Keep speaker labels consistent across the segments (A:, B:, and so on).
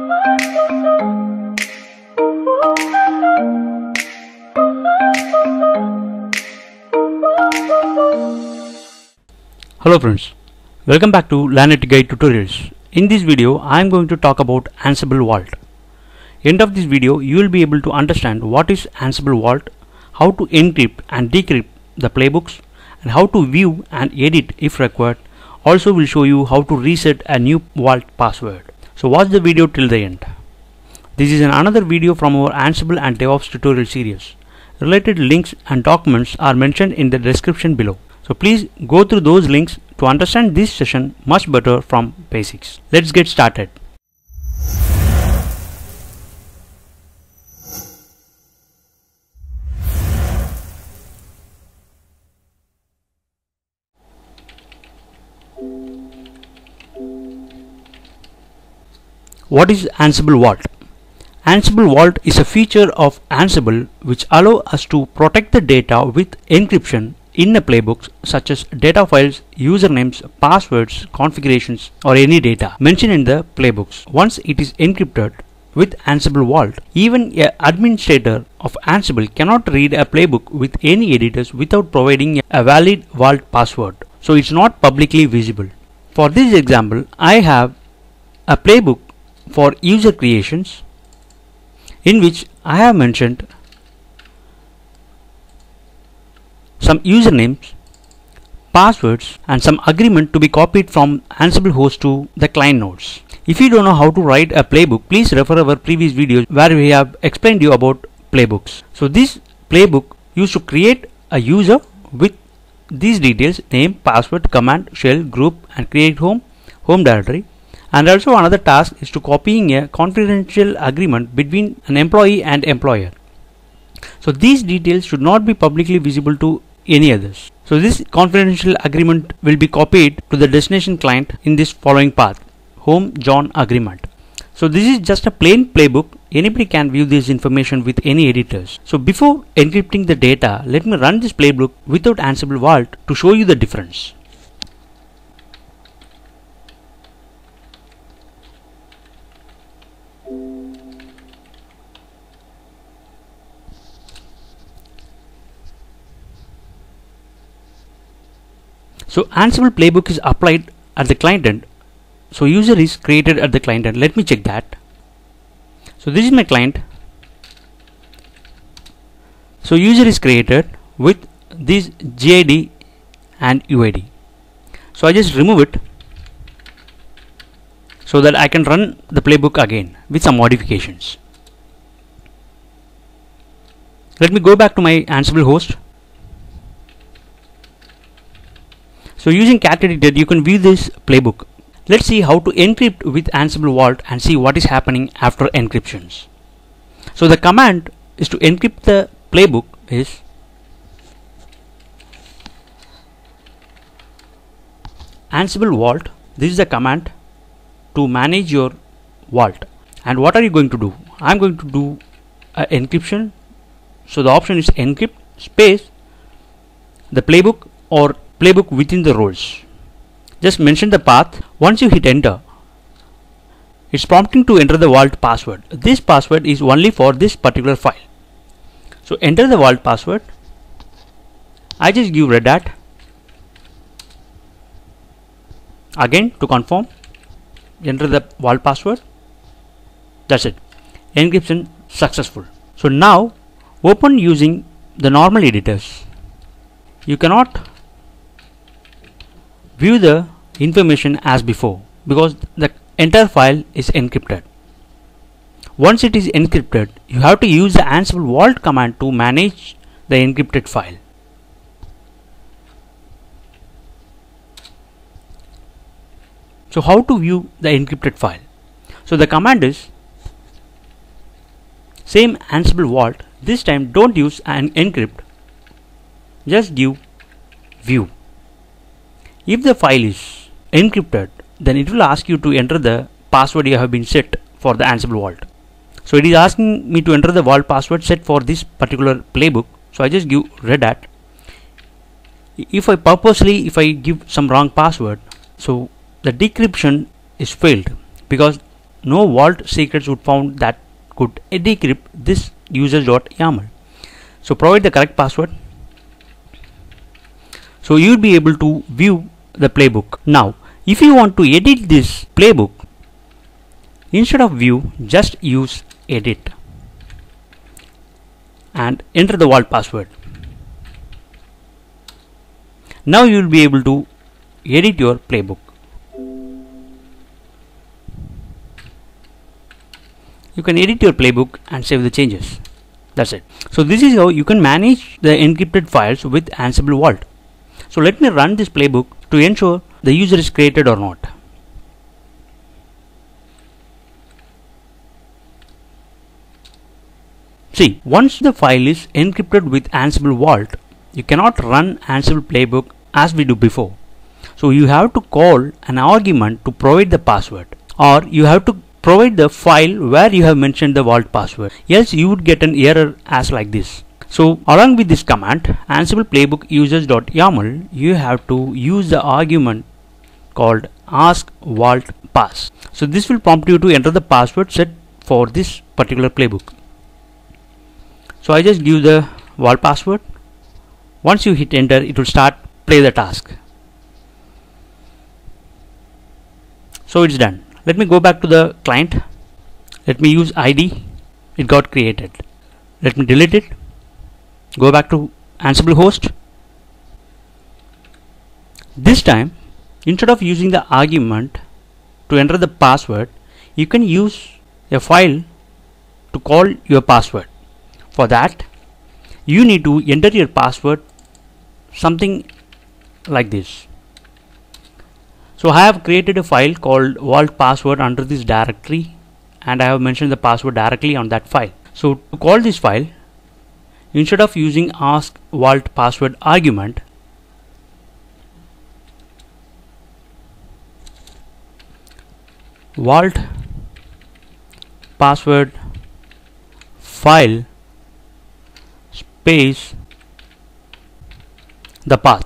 A: Hello friends, welcome back to Learn It Guide Tutorials. In this video, I am going to talk about Ansible Vault. End of this video, you will be able to understand what is Ansible Vault, how to encrypt and decrypt the playbooks, and how to view and edit if required. Also will show you how to reset a new Vault password. So watch the video till the end. This is another video from our Ansible and DevOps tutorial series. Related links and documents are mentioned in the description below. So please go through those links to understand this session much better from basics. Let's get started. What is Ansible Vault? Ansible Vault is a feature of Ansible which allows us to protect the data with encryption in the playbooks such as data files, usernames, passwords, configurations, or any data mentioned in the playbooks. Once it is encrypted with Ansible Vault, even an administrator of Ansible cannot read a playbook with any editors without providing a valid Vault password. So it's not publicly visible. For this example, I have a playbook for user creations in which I have mentioned some usernames, passwords, and some agreement to be copied from Ansible host to the client nodes. If you don't know how to write a playbook, please refer our previous videos where we have explained you about playbooks. So this playbook used to create a user with these details: name, password, command, shell, group, and create home directory. And also another task is to copying a confidential agreement between an employee and employer. So these details should not be publicly visible to any others. So this confidential agreement will be copied to the destination client in this following path: home John agreement. So this is just a plain playbook. Anybody can view this information with any editors. So before encrypting the data, let me run this playbook without Ansible Vault to show you the difference. So Ansible Playbook is applied at the client end. So user is created at the client end. Let me check that. So this is my client. So user is created with this GID and UID. So I just remove it so that I can run the playbook again with some modifications. Let me go back to my Ansible host. So using cat editor, you can view this playbook. Let's see how to encrypt with Ansible Vault and see what is happening after encryptions. So the command is to encrypt the playbook is Ansible Vault. This is the command to manage your vault. And what are you going to do? I'm going to do encryption. So the option is encrypt space the playbook or playbook within the roles. Just mention the path. Once you hit enter, it's prompting to enter the vault password. This password is only for this particular file. So enter the vault password. I just give red hat. Again to confirm, enter the vault password. That's it. Encryption successful. So now open using the normal editors. You cannot view the information as before because the entire file is encrypted. Once it is encrypted, you have to use the Ansible Vault command to manage the encrypted file. So how to view the encrypted file? So the command is same Ansible Vault. This time don't use an encrypt, just give view. If the file is encrypted, then it will ask you to enter the password you have been set for the Ansible Vault. So it is asking me to enter the vault password set for this particular playbook. So I just give red hat. If I give some wrong password, so the decryption is failed because no vault secrets would found that could decrypt this users.yaml. So provide the correct password. So you will be able to view the playbook. Now if you want to edit this playbook, instead of view, just use edit and enter the vault password. Now you will be able to edit your playbook. You can edit your playbook and save the changes. That's it. So this is how you can manage the encrypted files with Ansible Vault. So let me run this playbook to ensure the user is created or not. See, once the file is encrypted with Ansible Vault, you cannot run Ansible Playbook as we do before. So you have to call an argument to provide the password, or you have to provide the file where you have mentioned the vault password, else you would get an error as like this. So along with this command, Ansible Playbook users.yaml, you have to use the argument called ask vault pass. So this will prompt you to enter the password set for this particular playbook. So I just give the vault password. Once you hit enter, it will start play the task. So it's done. Let me go back to the client. Let me use ID. It got created. Let me delete it. Go back to Ansible host. This time, instead of using the argument to enter the password, you can use a file to call your password. For that, you need to enter your password something like this. So I have created a file called vault password under this directory, and I have mentioned the password directly on that file. So to call this file, instead of using ask vault password argument, vault password file space the path,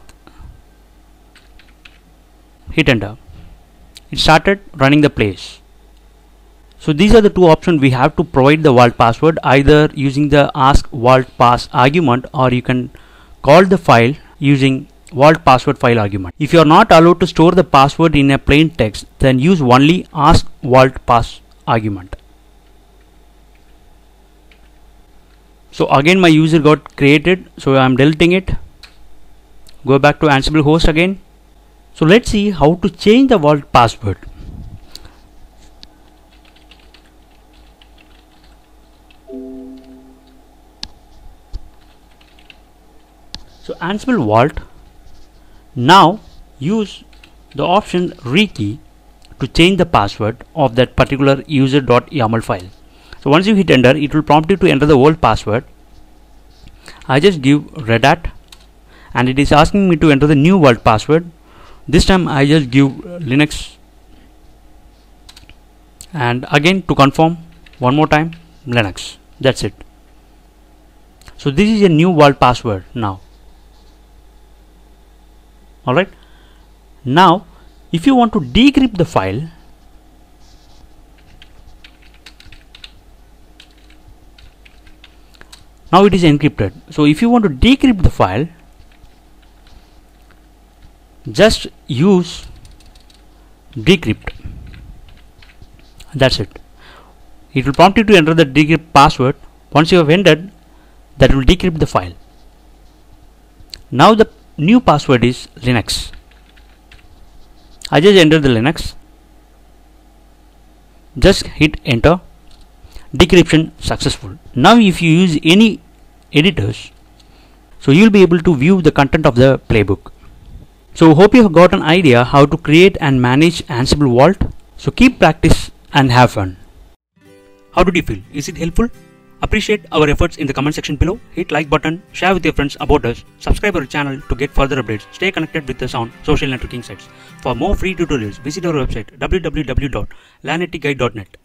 A: hit enter. It started running the place. So these are the two options we have to provide the vault password, either using the ask vault pass argument, or you can call the file using vault password file argument. If you are not allowed to store the password in a plain text, then use only ask vault pass argument. So again my user got created, so I am deleting it. Go back to Ansible host again. So let's see how to change the vault password. So Ansible Vault, now use the option rekey to change the password of that particular user.yaml file. So once you hit enter, it will prompt you to enter the old password. I just give Red Hat, and it is asking me to enter the new vault password. This time I just give Linux, and again to confirm one more time Linux. That's it. So this is a new vault password now. Alright. Now if you want to decrypt the file, now it is encrypted. So if you want to decrypt the file, just use decrypt. That's it. It will prompt you to enter the decrypt password. Once you have entered, that will decrypt the file. Now the new password is Linux. I just entered the Linux. Just hit enter. Decryption successful. Now if you use any editors, so you will be able to view the content of the playbook. So hope you have got an idea how to create and manage Ansible Vault. So keep practice and have fun. How did you feel? Is it helpful? Appreciate our efforts in the comment section below. Hit like button, share with your friends about us, subscribe our channel to get further updates. Stay connected with us on social networking sites. For more free tutorials, visit our website www.lanetguide.net.